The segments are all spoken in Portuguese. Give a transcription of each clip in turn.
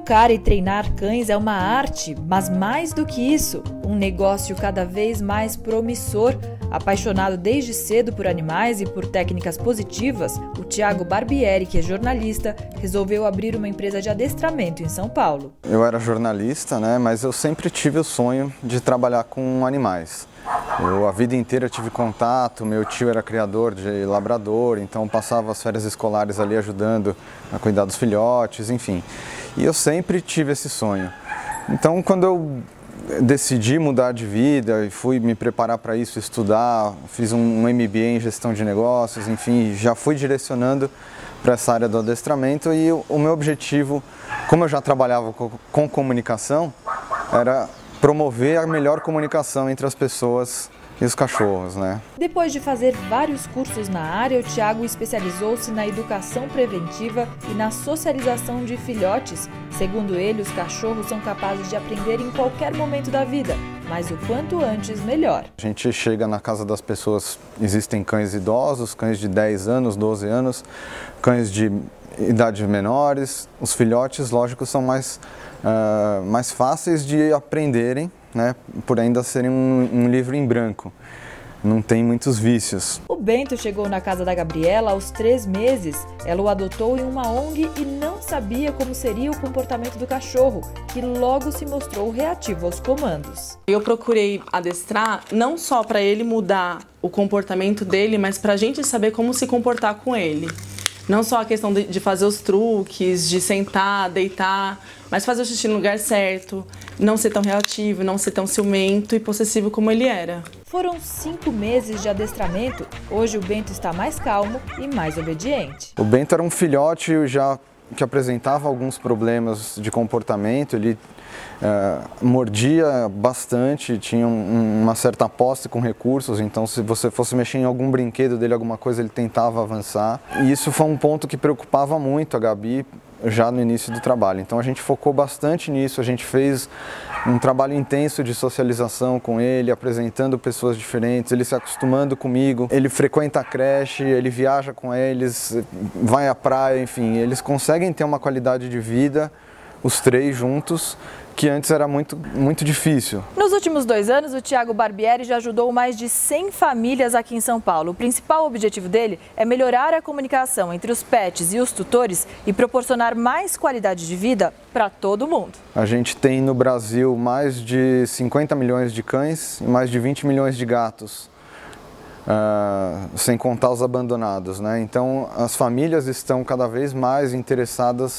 Educar e treinar cães é uma arte, mas mais do que isso, um negócio cada vez mais promissor. Apaixonado desde cedo por animais e por técnicas positivas, o Thiago Barbieri, que é jornalista, resolveu abrir uma empresa de adestramento em São Paulo. Eu era jornalista, mas eu sempre tive o sonho de trabalhar com animais. A vida inteira tive contato, meu tio era criador de labrador, então passava as férias escolares ali ajudando a cuidar dos filhotes, enfim. E eu sempre tive esse sonho. Então, quando eu decidi mudar de vida e fui me preparar para isso, estudar, fiz um MBA em gestão de negócios, enfim, já fui direcionando para essa área do adestramento e o meu objetivo, como eu já trabalhava com comunicação, era promover a melhor comunicação entre as pessoas e os cachorros, Depois de fazer vários cursos na área, o Thiago especializou-se na educação preventiva e na socialização de filhotes. Segundo ele, os cachorros são capazes de aprender em qualquer momento da vida, mas o quanto antes, melhor. A gente chega na casa das pessoas, existem cães idosos, cães de 10 anos, 12 anos, cães de idades menores. Os filhotes, lógico, são mais fáceis de aprenderem, por ainda serem um livro em branco. Não tem muitos vícios. O Bento chegou na casa da Gabriela aos 3 meses. Ela o adotou em uma ONG e não sabia como seria o comportamento do cachorro, que logo se mostrou reativo aos comandos. Eu procurei adestrar não só para ele mudar o comportamento dele, mas para a gente saber como se comportar com ele. Não só a questão de fazer os truques, de sentar, deitar, mas fazer o xixi no lugar certo, não ser tão reativo, não ser tão ciumento e possessivo como ele era. Foram 5 meses de adestramento. Hoje o Bento está mais calmo e mais obediente. O Bento era um filhote que apresentava alguns problemas de comportamento. Ele mordia bastante, tinha uma certa posse com recursos, então se você fosse mexer em algum brinquedo dele, alguma coisa, ele tentava avançar. E isso foi um ponto que preocupava muito a Gabi já no início do trabalho. Então a gente focou bastante nisso, a gente fez um trabalho intenso de socialização com ele, apresentando pessoas diferentes, ele se acostumando comigo, ele frequenta a creche, ele viaja com eles, vai à praia, enfim, eles conseguem ter uma qualidade de vida, os 3 juntos, que antes era muito difícil. Nos últimos 2 anos, o Thiago Barbieri já ajudou mais de 100 famílias aqui em São Paulo. O principal objetivo dele é melhorar a comunicação entre os pets e os tutores e proporcionar mais qualidade de vida para todo mundo. A gente tem no Brasil mais de 50 milhões de cães e mais de 20 milhões de gatos. Sem contar os abandonados, Então as famílias estão cada vez mais interessadas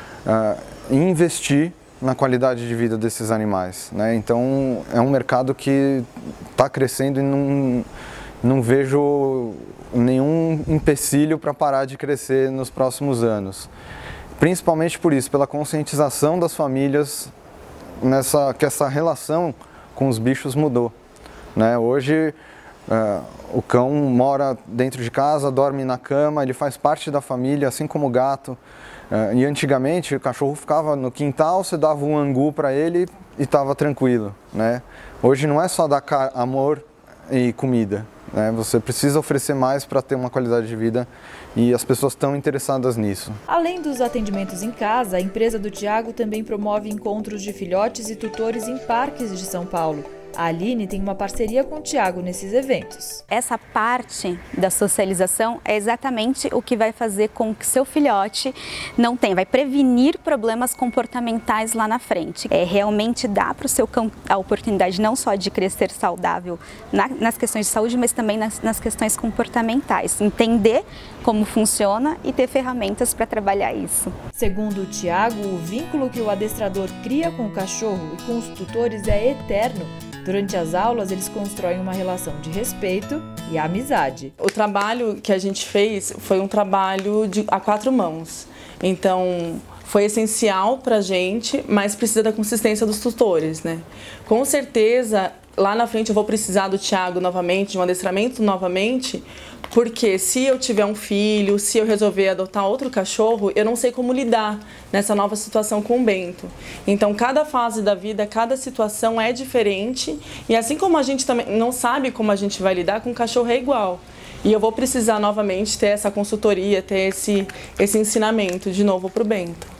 em investir na qualidade de vida desses animais, Então é um mercado que está crescendo e não vejo nenhum empecilho para parar de crescer nos próximos anos. Principalmente por isso, pela conscientização das famílias que essa relação com os bichos mudou, Hoje o cão mora dentro de casa, dorme na cama, ele faz parte da família, assim como o gato. E antigamente o cachorro ficava no quintal, você dava um angu para ele e estava tranquilo, Hoje não é só dar amor e comida, Você precisa oferecer mais para ter uma qualidade de vida e as pessoas estão interessadas nisso. Além dos atendimentos em casa, a empresa do Thiago também promove encontros de filhotes e tutores em parques de São Paulo. A Aline tem uma parceria com o Thiago nesses eventos. Essa parte da socialização é exatamente o que vai fazer com que seu filhote não tenha, vai prevenir problemas comportamentais lá na frente. Realmente dá para o seu cão a oportunidade não só de crescer saudável nas questões de saúde, mas também nas questões comportamentais. Entender como funciona e ter ferramentas para trabalhar isso. Segundo o Thiago, o vínculo que o adestrador cria com o cachorro e com os tutores é eterno. Durante as aulas, eles constroem uma relação de respeito e amizade. O trabalho que a gente fez foi um trabalho a 4 mãos. Então, foi essencial para a gente, mas precisa da consistência dos tutores, Com certeza, lá na frente eu vou precisar do Thiago novamente, de um adestramento novamente, porque se eu tiver um filho, se eu resolver adotar outro cachorro, eu não sei como lidar nessa nova situação com o Bento. Então, cada fase da vida, cada situação é diferente e assim como a gente também não sabe como a gente vai lidar com o cachorro é igual. E eu vou precisar novamente ter essa consultoria, ter esse ensinamento de novo para o Bento.